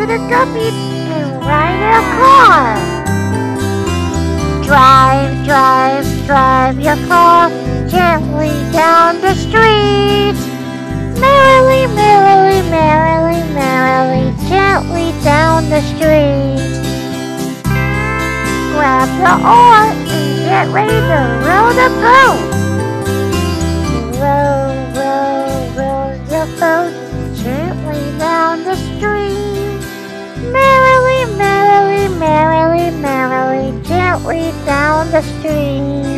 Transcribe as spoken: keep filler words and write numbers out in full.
to the guppies and ride a car. Drive, drive, drive your car gently down the street. Merrily, merrily, merrily, merrily, gently down the street. Grab the oar and get ready to row the boat. Row, row, row your boat gently down the stream. Merrily, merrily, merrily, merrily, gently down the stream.